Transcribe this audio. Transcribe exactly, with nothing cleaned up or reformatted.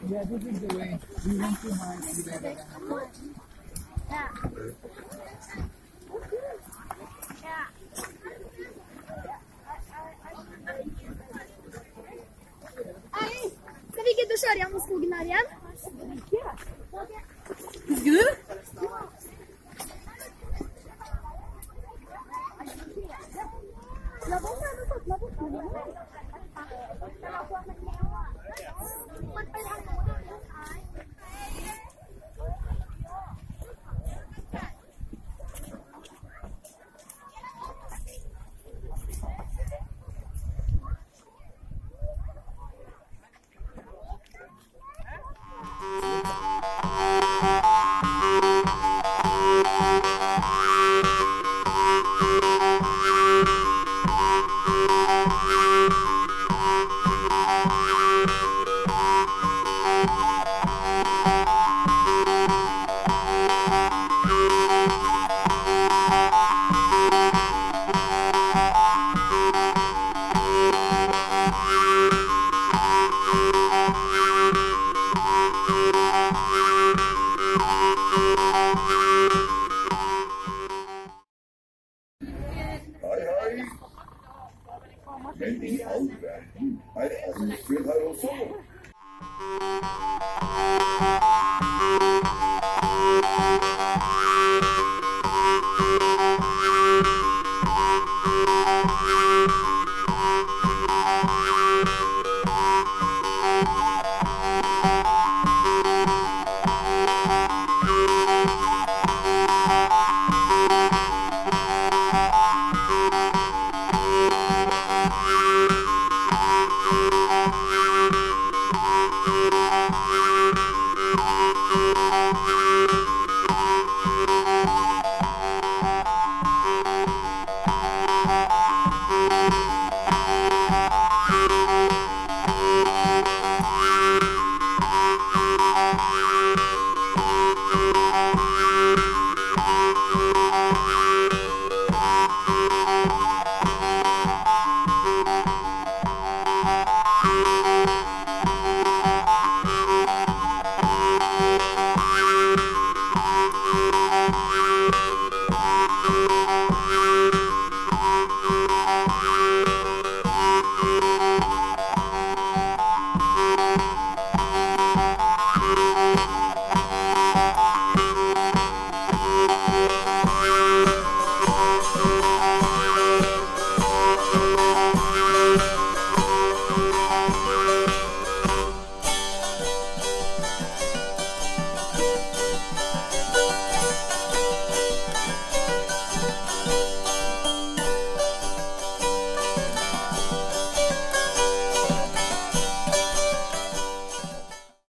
Yeah, this is the way. We went to mine and then Yeah. Hei, skal vi gidde å kjøre gjennom skogen her igjen? Husker du? La oss være med på la oss være med Men i all verden er Oslo her også.